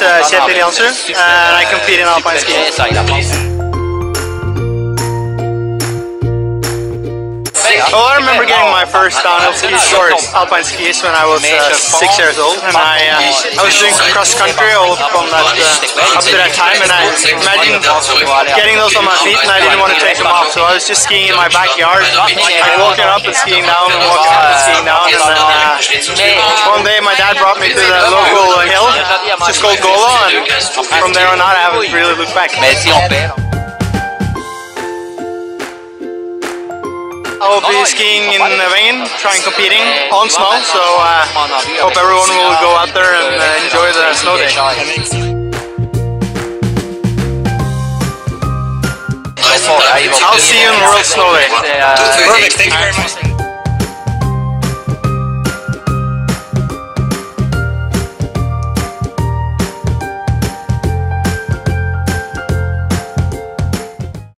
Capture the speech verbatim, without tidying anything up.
is uh, Kjetil Jansrud, and I compete in Alpine Skiing. Oh, I remember getting my first downhill ski shorts, Alpine skis, when I was uh, six years old, and I uh, I was doing cross country all from that uh, up to that time, and I imagined getting those on my feet, and I didn't want to take them off, so I was just skiing in my backyard, like walking up and skiing down, and walking up and skiing down, and then uh, one day my dad brought me to the local hill, just called Gola, and from there on out I haven't really looked back. I will be skiing in Wengen, trying competing on snow, so uh, hope everyone will go out there and uh, enjoy the snow day. I'll see you in World Snow Day. Perfect, thank you very much.